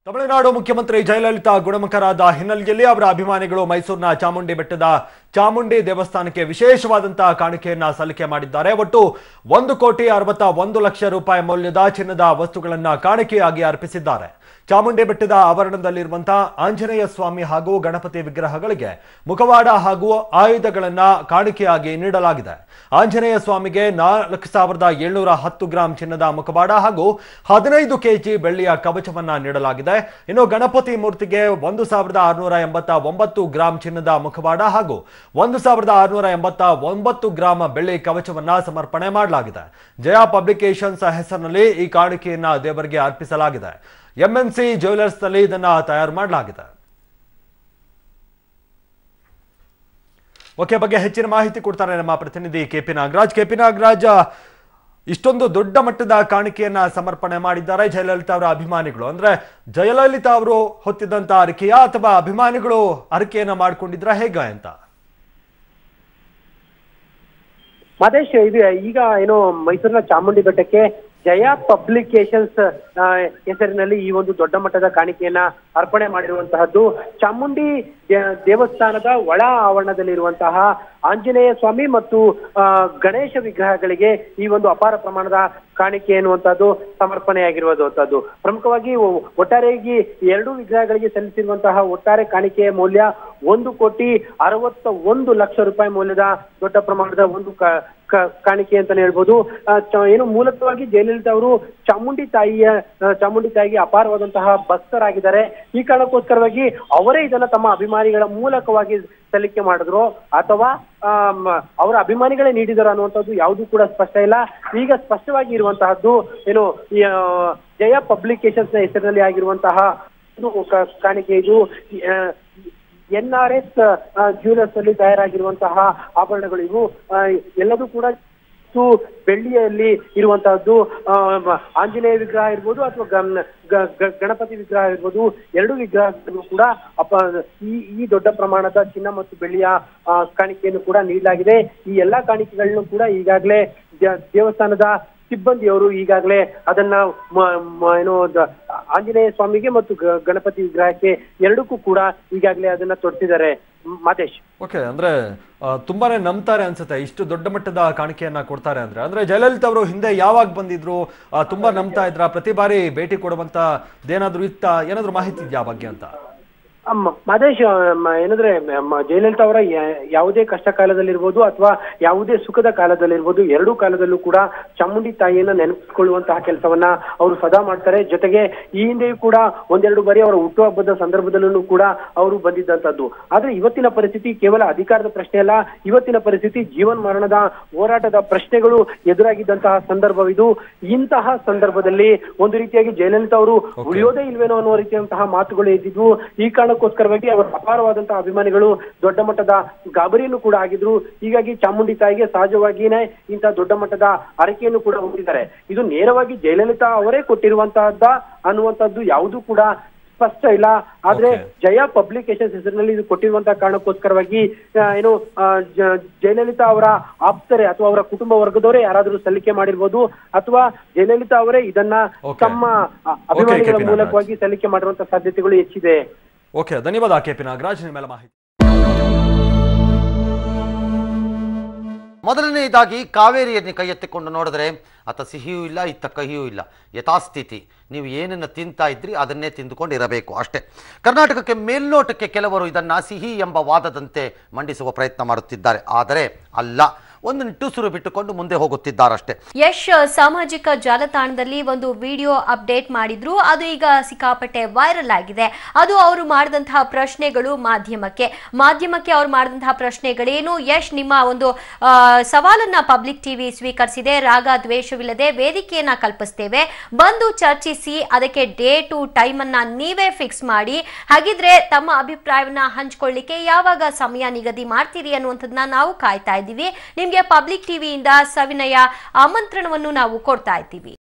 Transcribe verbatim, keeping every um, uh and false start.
ತಮಿಳುನಾಡು ಮುಖ್ಯಮಂತ್ರಿ ಜಯಲಲಿತಾ ಗುಣಮುಖರಾದ ಹಿನ್ನೆಲೆಯಲ್ಲಿ ಅವರ ಅಭಿಮಾನಿಗಳು ಮೈಸೂರಿನ ಚಾಮುಂಡಿ ಬೆಟ್ಟದ ಚಾಮುಂಡಿ ದೇವಸ್ಥಾನಕ್ಕೆ ವಿಶೇಷವಾದಂತಹ ಕಾಣಿಕೆಯನ್ನ ಸಲ್ಲಿಕೆ ಮಾಡಿದ್ದಾರೆ. ಒಟ್ಟು ಒಂದು ಕೋಟಿ ಅರವತ್ತ ಒಂದು ಲಕ್ಷ ರೂಪಾಯಿ ಮೌಲ್ಯದ ಚಿನ್ನದ ವಸ್ತುಗಳನ್ನು ಕಾಣಿಕೆಯಾಗಿ ಅರ್ಪಿಸಿದ್ದಾರೆ. ಚಾಮುಂಡಿ ಬೆಟ್ಟದ ಆವರಣದಲ್ಲಿರುವಂತಹ ಆಂಜನೇಯ ಸ್ವಾಮಿ ಹಾಗೂ ಗಣಪತಿ ವಿಗ್ರಹಗಳಿಗೆ ಮುಖವಾಡ ಹಾಗೂ ಆಯುಧಗಳನ್ನ ಕಾಣಿಕೆಯಾಗಿ ನೀಡಲಾಗಿದೆ. ಆಂಜನೇಯ ಸ್ವಾಮಿಗೆ ನಾಲ್ಕು ಸಾವಿರದ ಏಳ್ನೂರ ಹತ್ತು ಗ್ರಾಂ ಚಿನ್ನದ ಮುಖವಾಡ ಹಾಗೂ ಹದಿನೈದು ಕೆಜಿ ಬೆಳ್ಳಿಯ ಕವಚವನ್ನ ನೀಡಲಾಗಿದೆ. ಇನ್ನು ಗಣಪತಿ ಮೂರ್ತಿಗೆ ಒಂದು ಸಾವಿರದ ಆರುನೂರ ಎಂಬತ್ತ ಒಂಬತ್ತು ಗ್ರಾಂ ಚಿನ್ನದ ಮುಖವಾಡ ಹಾಗೂ ಒಂದು ಸಾವಿರದ ಆರುನೂರ ಎಂಬತ್ತ ಒಂಬತ್ತು ಗ್ರಾಂ ಬೆಳ್ಳಿ ಕವಚವನ್ನ ಸಮರ್ಪಣೆ ಮಾಡಲಾಗಿದೆ. ಜಯಾ ಪಬ್ಲಿಕೇಶನ್ಸ್ ಹೆಸರಿನಲ್ಲಿ ಈ ಕಾಣಿಕೆಯನ್ನ ದೇವರಿಗೆ ಅರ್ಪಿಸಲಾಗಿದೆ. ಎಂಎನ್ಸಿ ಜ್ಯುವೆಲರ್ಸ್ ನಲ್ಲಿ ಇದನ್ನ ತಯಾರು ಮಾಡಲಾಗಿದೆ. ಓಕೆ, ಬಗ್ಗೆ ಹೆಚ್ಚಿನ ಮಾಹಿತಿ ಕೊಡ್ತಾರೆ ನಮ್ಮ ಪ್ರತಿನಿಧಿ ಕೆಪಿ ನಾಗರಾಜ್. ಕೆಪಿ ನಾಗರಾಜ್, ಇಷ್ಟೊಂದು ದೊಡ್ಡ ಮಟ್ಟದ ಕಾಣಿಕೆಯನ್ನ ಸಮರ್ಪಣೆ ಮಾಡಿದ್ದಾರೆ ಜಯಲಲಿತಾ ಅವರ ಅಭಿಮಾನಿಗಳು. ಅಂದ್ರೆ ಜಯಲಲಿತಾ ಅವರು ಹೊತ್ತಿದ್ದಂತ ಅರಿಕೆಯ ಅಥವಾ ಅಭಿಮಾನಿಗಳು ಅರಿಕೆಯನ್ನ ಮಾಡ್ಕೊಂಡಿದ್ರ ಹೇಗ ಅಂತ? ಮಹೇಶ್, ಇದು ಈಗ ಏನು ಮೈಸೂರಿನ ಚಾಮುಂಡಿ ಬೆಟ್ಟಕ್ಕೆ ಜಯಾ ಪಬ್ಲಿಕೇಶನ್ಸ್ ಹೆಸರಿನಲ್ಲಿ ಈ ಒಂದು ದೊಡ್ಡ ಮಟ್ಟದ ಕಾಣಿಕೆಯನ್ನ ಅರ್ಪಣೆ ಮಾಡಿರುವಂತಹದ್ದು. ಚಾಮುಂಡಿ ದೇವಸ್ಥಾನದ ಒಳ ಆವರಣದಲ್ಲಿರುವಂತಹ ಆಂಜನೇಯ ಸ್ವಾಮಿ ಮತ್ತು ಗಣೇಶ ವಿಗ್ರಹಗಳಿಗೆ ಈ ಒಂದು ಅಪಾರ ಪ್ರಮಾಣದ ಕಾಣಿಕೆ ಎನ್ನುವಂತಹದ್ದು ಸಮರ್ಪಣೆಯಾಗಿರುವಂತಹದ್ದು. ಪ್ರಮುಖವಾಗಿ ಒಟ್ಟಾರೆಯಾಗಿ ಎರಡು ವಿಗ್ರಹಗಳಿಗೆ ಸಲ್ಲಿಸಿರುವಂತಹ ಒಟ್ಟಾರೆ ಕಾಣಿಕೆಯ ಮೌಲ್ಯ ಒಂದು ಕೋಟಿ ಅರವತ್ತ ಒಂದು ಲಕ್ಷ ರೂಪಾಯಿ ಮೌಲ್ಯದ ದೊಡ್ಡ ಪ್ರಮಾಣದ ಒಂದು ಕಾಣಿಕೆ ಅಂತಾನೆ ಹೇಳ್ಬೋದು. ಏನು ಮೂಲತಃವಾಗಿ ಜಯಲಲಿತಾ ಅವರು ಚಾಮುಂಡಿ ತಾಯಿಯ ಚಾಮುಂಡಿ ತಾಯಿಗೆ ಅಪಾರವಾದಂತಹ ಭಕ್ತರಾಗಿದ್ದಾರೆ. ಈ ಕಾರಣಕ್ಕೋಸ್ಕರವಾಗಿ ಅವರೇ ಇದನ್ನ ತಮ್ಮ ಅಭಿಮಾನಿಗಳ ಮೂಲಕವಾಗಿ ಸಲ್ಲಿಕೆ ಮಾಡಿದ್ರು ಅಥವಾ ಅವರ ಅಭಿಮಾನಿಗಳೇ ನೀಡಿದರು ಅನ್ನುವಂಥದ್ದು ಯಾವುದೂ ಕೂಡ ಸ್ಪಷ್ಟ ಇಲ್ಲ. ಈಗ ಸ್ಪಷ್ಟವಾಗಿ ಇರುವಂತಹದ್ದು ಏನು ಜಯಾ ಪಬ್ಲಿಕೇಶನ್ಸ್ ನ ಹೆಸರಿನಲ್ಲಿ ಆಗಿರುವಂತಹ ಕಾಣಿಕೆ. ಇದು ಎನ್ ಆರ್ ಎಸ್ ಜ್ಯುವೆಲರ್ಸ್ ಅಲ್ಲಿ ತಯಾರಾಗಿರುವಂತಹ ಆಭರಣಗಳು. ಇವು ಎಲ್ಲದೂ ಕೂಡ ಬೆಳ್ಳಿಯಲ್ಲಿ ಇರುವಂತಹದ್ದು. ಆಂಜನೇಯ ವಿಗ್ರಹ ಇರ್ಬೋದು ಅಥವಾ ಗಣಪತಿ ವಿಗ್ರಹ ಇರ್ಬೋದು, ಎರಡು ವಿಗ್ರಹಗಳು ಕೂಡ ಅಪ ಈ ಈ ದೊಡ್ಡ ಪ್ರಮಾಣದ ಚಿನ್ನ ಮತ್ತು ಬೆಳ್ಳಿಯ ಕಾಣಿಕೆಯನ್ನು ಕೂಡ ನೀಡಲಾಗಿದೆ. ಈ ಎಲ್ಲಾ ಕಾಣಿಕೆಗಳನ್ನು ಕೂಡ ಈಗಾಗಲೇ ದೇವಸ್ಥಾನದ ಸಿಬ್ಬಂದಿಯವರು ಈಗಾಗಲೇ ಅದನ್ನ ಏನು ಆಂಜನೇಯ ಸ್ವಾಮಿಗೆ ಮತ್ತು ಗಣಪತಿ ವಿಗ್ರಹಕ್ಕೆ ಎರಡಕ್ಕೂ ಕೂಡ ಈಗಾಗಲೇ ಅದನ್ನ ತೊಡ್ತಿದ್ದಾರೆ. ಮಹೇಶ್, ಓಕೆ, ಅಂದ್ರೆ ತುಂಬಾನೇ ನಂಬ್ತಾರೆ ಅನ್ಸುತ್ತೆ ಇಷ್ಟು ದೊಡ್ಡ ಮಟ್ಟದ ಕಾಣಿಕೆಯನ್ನ ಕೊಡ್ತಾರೆ ಅಂದ್ರೆ. ಅಂದ್ರೆ ಜಯಲಲಿತಾ ಅವರು ಹಿಂದೆ ಯಾವಾಗ ಬಂದಿದ್ರು, ತುಂಬಾ ನಂಬ್ತಾ ಇದ್ರ, ಪ್ರತಿ ಬಾರಿ ಭೇಟಿ ಕೊಡುವಂತ ಏನಾದ್ರು ಇತ್ತ, ಏನಾದ್ರು ಮಾಹಿತಿ ಇದೆಯಾ ಬಗ್ಗೆ ಅಂತ? ಮಹೇಶ್, ಏನಂದ್ರೆ ಜಯಲಲಿತಾ ಅವರ ಯಾವುದೇ ಕಷ್ಟ ಕಾಲದಲ್ಲಿರ್ಬೋದು ಅಥವಾ ಯಾವುದೇ ಸುಖದ ಕಾಲದಲ್ಲಿರ್ಬೋದು, ಎರಡೂ ಕಾಲದಲ್ಲೂ ಕೂಡ ಚಾಮುಂಡಿ ತಾಯಿಯನ್ನ ನೆನಪಿಸಿಕೊಳ್ಳುವಂತಹ ಕೆಲಸವನ್ನ ಅವರು ಸದಾ ಮಾಡ್ತಾರೆ. ಜೊತೆಗೆ ಈ ಹಿಂದೆಯೂ ಕೂಡ ಒಂದೆರಡು ಬಾರಿ ಅವರ ಹುಟ್ಟುಹಬ್ಬದ ಸಂದರ್ಭದಲ್ಲೂ ಕೂಡ ಅವರು ಬಂದಿದ್ದಂಥದ್ದು. ಆದ್ರೆ ಇವತ್ತಿನ ಪರಿಸ್ಥಿತಿ ಕೇವಲ ಅಧಿಕಾರದ ಪ್ರಶ್ನೆ ಅಲ್ಲ, ಇವತ್ತಿನ ಪರಿಸ್ಥಿತಿ ಜೀವನ್ ಮರಣದ ಹೋರಾಟದ ಪ್ರಶ್ನೆಗಳು ಎದುರಾಗಿದ್ದಂತಹ ಸಂದರ್ಭವಿದು. ಇಂತಹ ಸಂದರ್ಭದಲ್ಲಿ ಒಂದು ರೀತಿಯಾಗಿ ಜಯಲಲಿತಾ ಅವರು ಉಳಿಯೋದೇ ಇಲ್ವೇನೋ ಅನ್ನುವ ರೀತಿಯಂತಹ ಮಾತುಗಳು ಎದ್ದಿದ್ವು. ಈ ಕಾರಣ ಗೋಸ್ಕರವಾಗಿ ಅವರ ಅಪಾರವಾದಂತಹ ಅಭಿಮಾನಿಗಳು ದೊಡ್ಡ ಮಟ್ಟದ ಗಾಬರಿಯನ್ನು ಕೂಡ ಆಗಿದ್ರು. ಹೀಗಾಗಿ ಚಾಮುಂಡಿ ತಾಯಿಗೆ ಸಹಜವಾಗಿಯೇ ಇಂತಹ ದೊಡ್ಡ ಮಟ್ಟದ ಅರಿಕೆಯನ್ನು ಕೂಡ ಹೊಂದಿದ್ದಾರೆ. ಇದು ನೇರವಾಗಿ ಜಯಲಲಿತಾ ಅವರೇ ಕೊಟ್ಟಿರುವಂತಹದ್ದ ಅನ್ನುವಂಥದ್ದು ಯಾವುದೂ ಕೂಡ ಸ್ಪಷ್ಟ ಇಲ್ಲ. ಆದ್ರೆ ಜಯಾ ಪಬ್ಲಿಕೇಶನ್ಸ್ ಹೆಸರಿನಲ್ಲಿ ಇದು ಕೊಟ್ಟಿರುವಂತಹ ಕಾರಣಕ್ಕೋಸ್ಕರವಾಗಿ ಏನು ಜಯಲಲಿತಾ ಅವರ ಆಪ್ತರೇ ಅಥವಾ ಅವರ ಕುಟುಂಬ ವರ್ಗದವರೇ ಯಾರಾದರೂ ಸಲ್ಲಿಕೆ ಮಾಡಿರ್ಬೋದು ಅಥವಾ ಜಯಲಲಿತಾ ಅವರೇ ಇದನ್ನ ತಮ್ಮ ಅಭಿಮಾನಿಗಳ ಮೂಲಕವಾಗಿ ಸಲ್ಲಿಕೆ ಮಾಡಿರುವಂತಹ ಸಾಧ್ಯತೆಗಳು ಹೆಚ್ಚಿದೆ. ಓಕೆ, ಧನ್ಯವಾದ ಕೆಪಿ ನಾಗರಾಜ್, ನಿಮ್ಮೆಲ್ಲ ಮಾಹಿತಿ. ಮೊದಲನೆಯದಾಗಿ ಕಾವೇರಿಯನ್ನು ಕೈ ಎತ್ತಿಕೊಂಡು ನೋಡಿದ್ರೆ ಅತ್ತ ಸಿಹಿಯೂ ಇಲ್ಲ, ಇತ್ತ ಕಹಿಯೂ ಇಲ್ಲ, ಯಥಾಸ್ಥಿತಿ. ನೀವು ಏನನ್ನು ತಿಂತಾ ಇದ್ರಿ ಅದನ್ನೇ ತಿಂದುಕೊಂಡು ಇರಬೇಕು ಅಷ್ಟೇ. ಕರ್ನಾಟಕಕ್ಕೆ ಮೇಲ್ನೋಟಕ್ಕೆ ಕೆಲವರು ಇದನ್ನು ಸಿಹಿ ಎಂಬ ವಾದದಂತೆ ಮಂಡಿಸುವ ಪ್ರಯತ್ನ ಮಾಡುತ್ತಿದ್ದಾರೆ. ಆದರೆ ಅಲ್ಲ, ಒಂದು ನಿಟ್ಟುಸಿರು ಬಿಟ್ಟುಕೊಂಡು ಮುಂದೆ ಹೋಗುತ್ತಿದ್ದಾರಷ್ಟೇ. ಯಶ್ ಸಾಮಾಜಿಕ ಜಾಲತಾಣದಲ್ಲಿ ಒಂದು ವಿಡಿಯೋ ಅಪ್ಡೇಟ್ ಮಾಡಿದ್ರು, ಅದು ಈಗ ಸಿಕ್ಕಾಪಟ್ಟೆ ವೈರಲ್ ಆಗಿದೆ. ಅದು ಅವರು ಮಾಡಿದಂತಹ ಪ್ರಶ್ನೆಗಳು ಮಾಧ್ಯಮಕ್ಕೆ ಮಾಧ್ಯಮಕ್ಕೆ ಅವ್ರು ಮಾಡಿದಂತಹ ಪ್ರಶ್ನೆಗಳೇನು? ಯಶ್, ನಿಮ್ಮ ಒಂದು ಸವಾಲನ್ನ ಪಬ್ಲಿಕ್ ಟಿವಿ ಸ್ವೀಕರಿಸಿದೆ. ರಾಗ ದ್ವೇಷವಿಲ್ಲದೆ ವೇದಿಕೆಯನ್ನ ಕಲ್ಪಿಸ್ತೇವೆ, ಬಂದು ಚರ್ಚಿಸಿ, ಅದಕ್ಕೆ ಡೇಟು ಟೈಮ್ ಅನ್ನ ನೀವೇ ಫಿಕ್ಸ್ ಮಾಡಿ, ಹಾಗಿದ್ರೆ ತಮ್ಮ ಅಭಿಪ್ರಾಯವನ್ನ ಹಂಚ್ಕೊಳ್ಳಿಕ್ಕೆ ಯಾವಾಗ ಸಮಯ ನಿಗದಿ ಮಾಡ್ತೀರಿ ಅನ್ನುವಂಥದ್ದನ್ನ ನಾವು ಕಾಯ್ತಾ ಇದ್ದೀವಿ. ನಿಮ್ಗೆ ಪಬ್ಲಿಕ್ ಟಿವಿಯಿಂದ ಸವಿನಯ ಆಮಂತ್ರಣವನ್ನು ನಾವು ಕೊಡ್ತಾ ಇದ್ದೀವಿ.